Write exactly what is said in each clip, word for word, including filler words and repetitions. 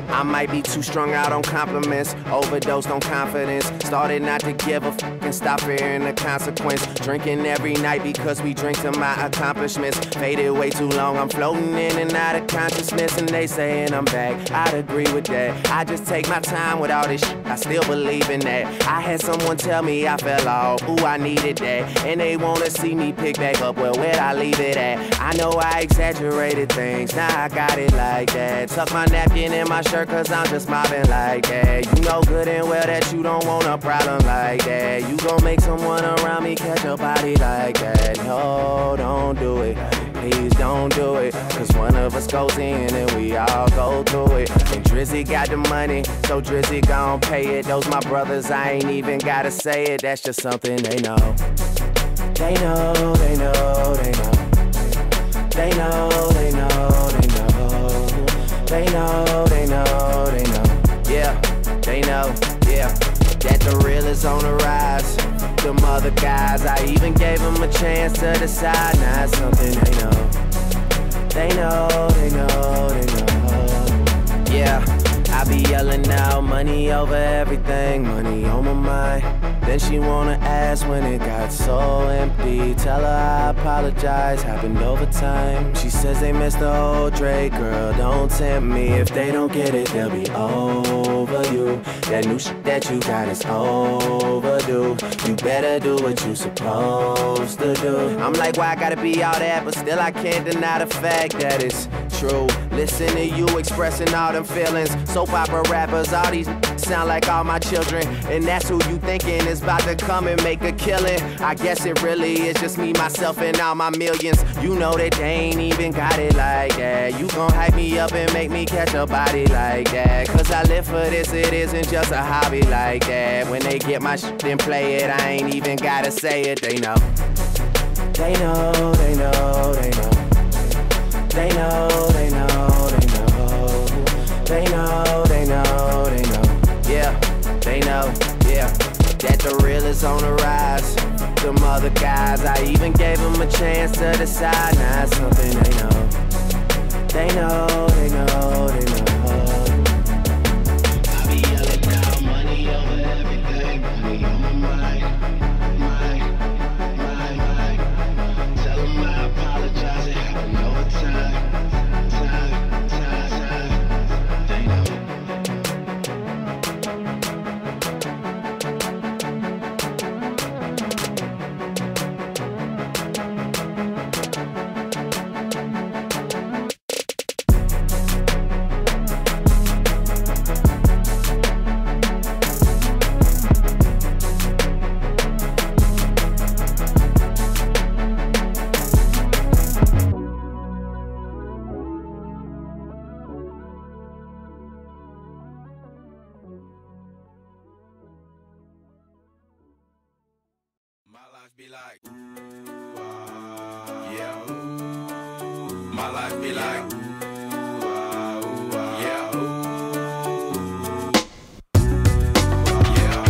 I might be too strung out on compliments, overdosed on confidence. Started not to give a f and stop fearing the consequence. Drinking every night because we drink to my accomplishments. Faded way too long, I'm floating in and out of consciousness. And they saying I'm back, I'd agree with that. I just take my time with all this shit, I still believe in that. I had someone tell me I fell off, ooh, I needed that. And they wanna see me pick back up, well, where'd I leave it at? I know I exaggerated things, now I got it like that. Tuck my napkin in my shirt cause I'm just mobbing like that. You know good and well that you don't want a problem like that. You gon' make someone around me catch a body like that. No, don't do it, please don't do it. Cause one of us goes in and we all go through it. And Drizzy got the money, so Drizzy gon' pay it. Those my brothers, I ain't even gotta say it. That's just something they know. They know, they know, they know. They know, they know, they know. They know, they know, they know. Yeah, they know, yeah. That the real is on the rise. Them other guys, I even gave them a chance to decide. Now it's something they know. They know, they know, they know. Yeah, I be yelling out money over everything, money on my mind. Then she wanna ask when it got so empty. Tell her I apologize, happened over time. She says they missed the old Drake, girl, don't tempt me. If they don't get it, they'll be over you. That new shit that you got is overdue. You better do what you supposed to do. I'm like, why I gotta be all that? But still I can't deny the fact that it's true. Listen to you expressing all them feelings. Soap opera rappers, all these sound like all my children. And that's who you thinking is about to come and make a killing. I guess it really is just me, myself, and all my millions. You know that they ain't even got it like that. You gon' hype me up and make me catch a body like that. Cause I live for this, it isn't just a hobby like that. When they get my shit and play it, I ain't even gotta say it. They know. They know, they know, they know. They know, they know, they know. They know, they know, they know. Yeah, they know, yeah. That the real is on the rise. Them other guys, I even gave them a chance to decide. Now it's something they know. They know, they know, they know. I be yelling down money over everything. Money on my mind, mind, mind, mind. Tell them I apologize, it happened over time. Time, time, time. They know. My life be like, ooh, ah, yeah, ooh. My life be like, ooh, ah, ooh, ah, yeah, ooh. Yeah,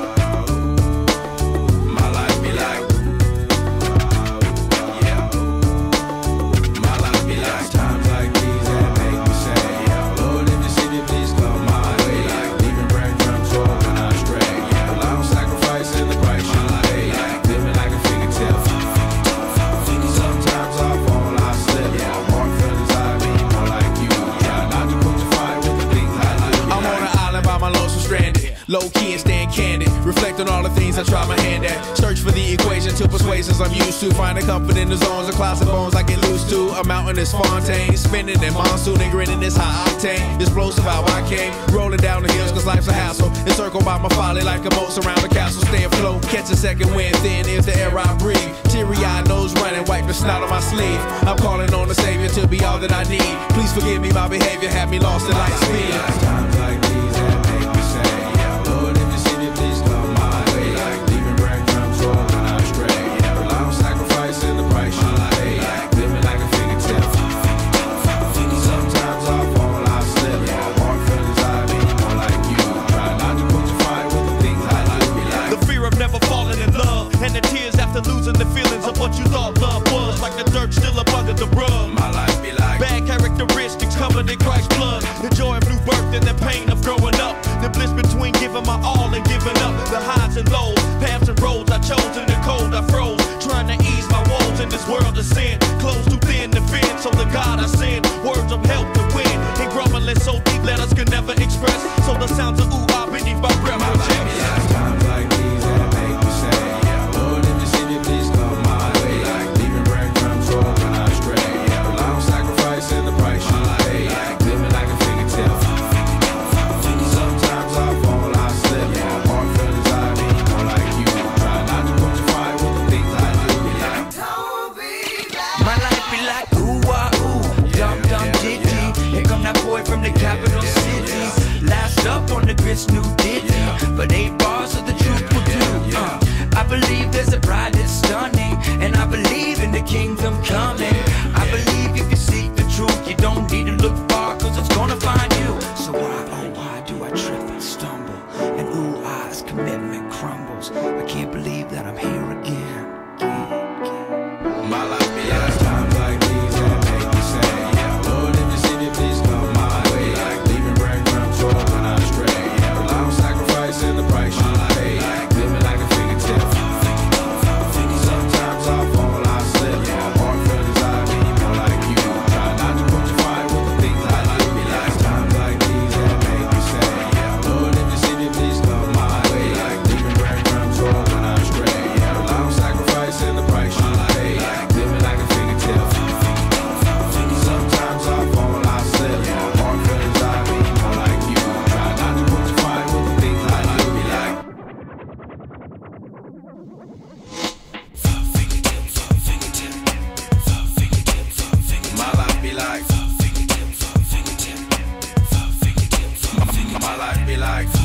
ooh. My life be like, ooh, ah, ooh, yeah, ooh. My life be like, times like these that make me say, yeah, Lord, if you see me, please come my way. Like leaving breadcrumbs all when I stray. Yeah, well, I'm sacrificing the price you pay. Living like a fairy tale. Sometimes I fall, I slip. Yeah, more feelings I be more like you. Yeah, not to put your fire with the things I do. I'm on an island by my lonesome stranded. Low key and staying candid. Reflect on all the things I try my hand at. Search for the equation to persuasions I'm used to. Finding comfort in the zones of clouds and bones I get loose to. A mountain is Fontaine. Spinning in monsoon and grinning this high octane. Explosive how I came. Rolling down the hills cause life's a hassle. Encircled by my folly like a moat around the castle. Stay afloat. Catch a second wind thin is the air I breathe. Teary-eyed nose running. Wipe the snot on my sleeve. I'm calling on the Savior to be all that I need. Please forgive me, my behavior had me lost in light speed. Times like these that make me say, yeah, Lord, if you see me, please come my way. Like leaving breadcrumbs all when I stray. Yeah, well, I'm sacrificing the price you pay. Like living like a fairy tale. Sometimes I fall, I slip. Yeah, more feelings I be more like you. Try not to put your fire with the things I like. Like the fear of never falling in love, and the tears after losing the feelings of what you thought love was. Like the dirt still up under the rug. my life be like, Bad characteristics covered in Christ's blood. The joy of new birth and the pain of growing up. The bliss between giving my all and giving up. The highs and lows, paths and roads I chose. In the cold I froze, trying to ease my woes in this world of sin. Clothes too thin to fit, so the God I send words of help to win. And grumbling so deep letters can never express. So the sounds of ooh ah beneath my breath will check. Times like these that make me say, Lord, if you see me, please come my way. Like leaving breadcrumbs for when I stray. The long sacrifice and the price you pay. Living like a fingertip. Sometimes I fall, I slip. My heart feels I be more like you. Try not to put your fire with the things I do. My life be like ooh ah ooh, dum dum ditty. Here come that boy from the capital city. Last up on the grist, new ditty. But eight bars of the truth will do. Uh, I believe there's a bride that's stunning, and I believe in the kingdom coming. I believe if you seek the truth, you don't need to look far, cause it's gonna find you. So why, oh why do I trip and stumble? And ooh ah's commitment crumbles. I can't believe that I'm here again. My life be like times like these that make me say, Lord, if you see me, please come my way. Like leaving breadcrumbs for when I stray. The long sacrifice and the price you pay. Living like a fingertip. Sometimes I fall, I slip. My heart feels I be more like you. Try not to put your fire with the things I do. Be like times like these that make me say, Lord, if you see me, please come my way. Like leaving breadcrumbs for when I stray. The long sacrifice and the price you pay. Living like a fingertip. Sometimes I fall, I slip. My heart feels I be more like you. Try not to put your fire with the things I do. Be like my life be like my life be like